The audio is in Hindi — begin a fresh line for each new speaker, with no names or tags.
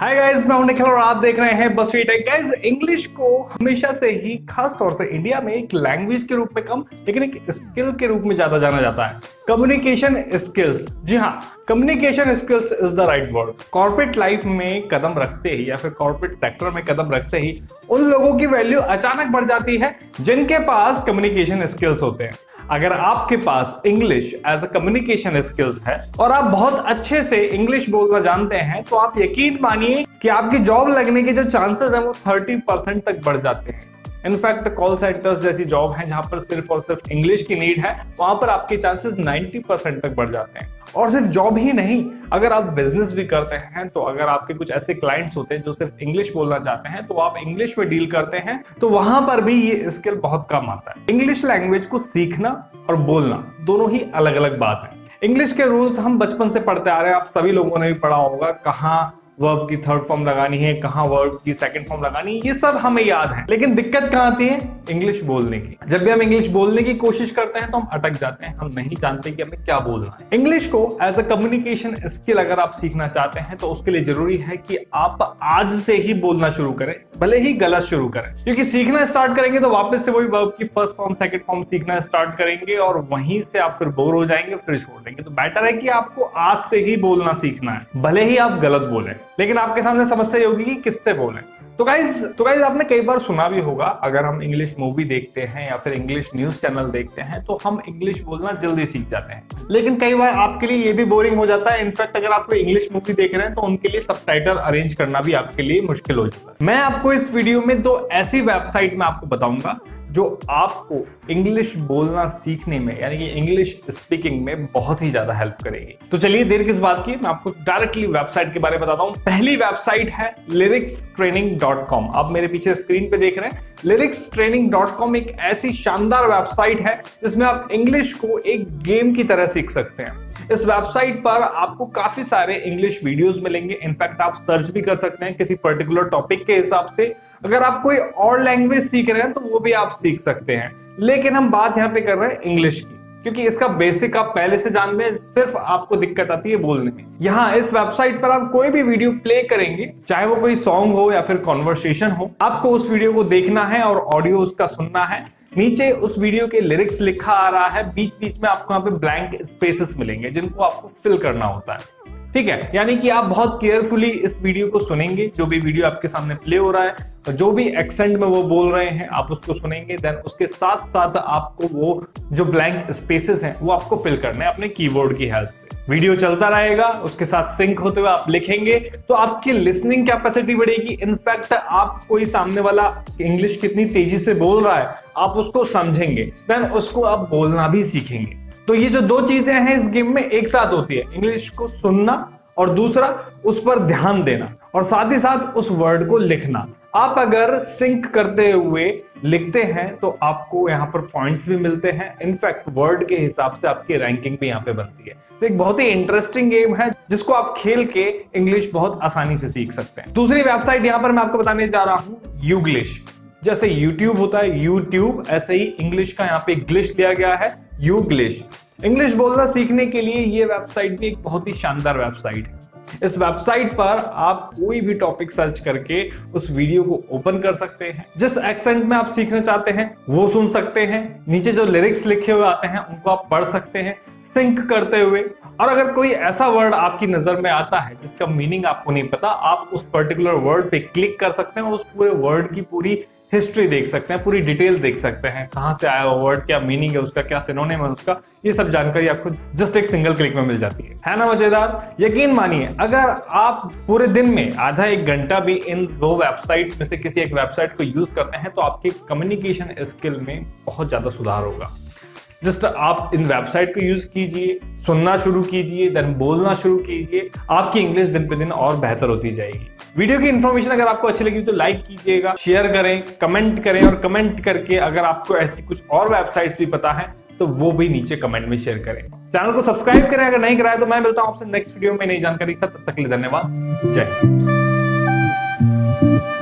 हाय गाइस, मैं हूं निखिल और आप देख रहे हैं बस टेक। गाइस, इंग्लिश को हमेशा से ही खास तौर से इंडिया में एक लैंग्वेज के रूप में कम लेकिन एक स्किल के रूप में ज्यादा जाना जाता है। कम्युनिकेशन स्किल्स, जी हाँ, communication skills is the right word. Corporate life में कदम रखते ही या फिर कॉर्पोरेट सेक्टर में कदम रखते ही उन लोगों की वैल्यू अचानक बढ़ जाती है जिनके पास कम्युनिकेशन स्किल्स होते हैं। अगर आपके पास English as a communication skills है और आप बहुत अच्छे से इंग्लिश बोलना जानते हैं तो आप यकीन मानिए कि आपकी जॉब लगने के जो चांसेस हैं वो 30% तक बढ़ जाते हैं। इनफैक्ट कॉल सेंटर्स जैसी जॉब है जहां पर सिर्फ और सिर्फ इंग्लिश की नीड है, वहां पर आपके चांसेस 90% तक बढ़ जाते हैं। और सिर्फ जॉब ही नहीं, अगर आप बिजनेस भी करते हैं तो अगर आपके कुछ ऐसे क्लाइंट्स होते हैं जो सिर्फ इंग्लिश बोलना चाहते हैं तो आप इंग्लिश में डील करते हैं तो वहां पर भी ये स्किल बहुत काम आता है। इंग्लिश लैंग्वेज को सीखना और बोलना दोनों ही अलग अलग बात है। इंग्लिश के रूल्स हम बचपन से पढ़ते आ रहे हैं, आप सभी लोगों ने भी पढ़ा होगा। कहाँ वर्ब की थर्ड फॉर्म लगानी है, कहां वर्ब की सेकंड फॉर्म लगानी है, ये सब हमें याद है। लेकिन दिक्कत कहां आती है? इंग्लिश बोलने की। जब भी हम इंग्लिश बोलने की कोशिश करते हैं तो हम अटक जाते हैं, हम नहीं जानते कि हमें क्या बोलना है। इंग्लिश को एज अ कम्युनिकेशन स्किल अगर आप सीखना चाहते हैं तो उसके लिए जरूरी है कि आप आज से ही बोलना शुरू करें, भले ही गलत शुरू करें। क्योंकि सीखना स्टार्ट करेंगे तो वापस से वही वर्ब की फर्स्ट फॉर्म सेकंड फॉर्म सीखना स्टार्ट करेंगे और वहीं से आप फिर बोर हो जाएंगे, फिर छोड़ देंगे। तो बेटर है कि आपको आज से ही बोलना सीखना है, भले ही आप गलत बोलें। लेकिन आपके सामने समस्या ये होगी कि किससे बोलें। तो गाइज आपने कई बार सुना भी होगा, अगर हम इंग्लिश मूवी देखते हैं या फिर इंग्लिश न्यूज चैनल देखते हैं तो हम इंग्लिश बोलना जल्दी सीख जाते हैं। लेकिन कई बार आपके लिए ये भी बोरिंग हो जाता है। इनफैक्ट अगर आप कोई इंग्लिश मूवी देख रहे हैं तो उनके लिए सबटाइटल अरेंज करना भी आपके लिए मुश्किल हो जाता है। मैं आपको इस वीडियो में दो ऐसी वेबसाइट में आपको बताऊंगा जो आपको इंग्लिश बोलना सीखने में यानी कि इंग्लिश स्पीकिंग में बहुत ही ज्यादा हेल्प करेगी। तो चलिए देर किस बात की, मैं आपको डायरेक्टली वेबसाइट के बारे में बताता हूं। पहली वेबसाइट है lyricstraining.com। आप मेरे पीछे स्क्रीन पे देख रहे हैं। lyricstraining.com एक ऐसी शानदार वेबसाइट है जिसमें आप इंग्लिश को एक गेम की तरह सीख सकते हैं। इस वेबसाइट पर आपको काफी सारे इंग्लिश वीडियोस मिलेंगे। इनफैक्ट आप सर्च भी कर सकते हैं किसी पर्टिकुलर टॉपिक के हिसाब से। अगर आप कोई और लैंग्वेज सीख रहे हैं तो वो भी आप सीख सकते हैं। लेकिन हम बात यहाँ पे कर रहे हैं इंग्लिश की, क्योंकि इसका बेसिक आप पहले से जानते हैं, सिर्फ आपको दिक्कत आती है बोलने में। यहाँ इस वेबसाइट पर आप कोई भी वीडियो प्ले करेंगे, चाहे वो कोई सॉन्ग हो या फिर कॉन्वर्सेशन हो, आपको उस वीडियो को देखना है और ऑडियो उसका सुनना है। नीचे उस वीडियो के लिरिक्स लिखा आ रहा है, बीच बीच में आपको यहाँ पे ब्लैंक स्पेसेस मिलेंगे जिनको आपको फिल करना होता है। ठीक है, यानी कि आप बहुत केयरफुली इस वीडियो को सुनेंगे। जो भी वीडियो आपके सामने प्ले हो रहा है तो जो भी एक्सेंट में वो बोल रहे हैं आप उसको सुनेंगे। देन उसके साथ साथ आपको वो जो ब्लैंक स्पेसेस हैं वो आपको फिल करने हैं अपने कीबोर्ड की हेल्प से। वीडियो चलता रहेगा, उसके साथ सिंक होते हुए आप लिखेंगे तो आपकी लिसनिंग कैपेसिटी बढ़ेगी। इनफैक्ट आप कोई सामने वाला इंग्लिश कितनी तेजी से बोल रहा है आप उसको समझेंगे, देन उसको आप बोलना भी सीखेंगे। तो ये जो दो चीजें हैं इस गेम में एक साथ होती है, इंग्लिश को सुनना और दूसरा उस पर ध्यान देना और साथ ही साथ उस वर्ड को लिखना। आप अगर सिंक करते हुए लिखते हैं तो आपको यहाँ पर पॉइंट्स भी मिलते हैं। इनफैक्ट वर्ड के हिसाब से आपकी रैंकिंग भी यहाँ पे बनती है। तो एक बहुत ही इंटरेस्टिंग गेम है जिसको आप खेल के इंग्लिश बहुत आसानी से सीख सकते हैं। दूसरी वेबसाइट यहाँ पर मैं आपको बताने जा रहा हूँ, यूग्लिश। जैसे यूट्यूब होता है यूट्यूब, ऐसे ही इंग्लिश का यहाँ पे ग्लिश दिया गया है, यूग्लिश। इंग्लिश बोलना सीखने के लिए ये वेबसाइट भी एक बहुत ही शानदार वेबसाइट है। इस वेबसाइट पर आप कोई भी टॉपिक सर्च करके उस वीडियो को ओपन कर सकते हैं। जिस एक्सेंट में आप सीखना चाहते हैं वो सुन सकते हैं। नीचे जो लिरिक्स लिखे हुए आते हैं उनको आप पढ़ सकते हैं सिंक करते हुए। और अगर कोई ऐसा वर्ड आपकी नजर में आता है जिसका मीनिंग आपको नहीं पता, आप उस पर्टिकुलर वर्ड पे क्लिक कर सकते हैं और उस पूरे वर्ड की पूरी हिस्ट्री देख सकते हैं, पूरी डिटेल देख सकते हैं, कहां से आया वो वर्ड, क्या मीनिंग है उसका, क्या सिनोनिम है उसका। ये सब जानकारी आपको जस्ट एक सिंगल क्लिक में मिल जाती है ना मजेदार? यकीन मानिए, अगर आप पूरे दिन में आधा एक घंटा भी इन दो वेबसाइट्स में से किसी एक वेबसाइट को यूज करते हैं तो आपके कम्युनिकेशन स्किल में बहुत ज्यादा सुधार होगा। जस्ट आप इन वेबसाइट को यूज कीजिए, सुनना शुरू कीजिए, देन बोलना शुरू कीजिए, आपकी इंग्लिश दिन पे दिन और बेहतर होती जाएगी। वीडियो की इन्फॉर्मेशन अगर आपको अच्छी लगी तो लाइक कीजिएगा, शेयर करें, कमेंट करें और कमेंट करके अगर आपको ऐसी कुछ और वेबसाइट्स भी पता है तो वो भी नीचे कमेंट में शेयर करें। चैनल को सब्सक्राइब करें अगर नहीं कराया तो मैं मिलता हूं आपसे नेक्स्ट वीडियो में नई जानकारी के साथ। तब तक के लिए धन्यवाद। जय हिंद।